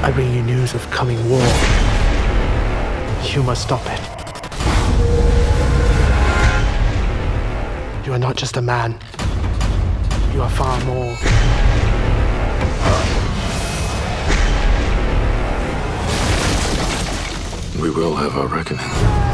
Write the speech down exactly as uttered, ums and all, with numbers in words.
I bring you news of coming war. You must stop it. You are not just a man. You are far more. We will have our reckoning.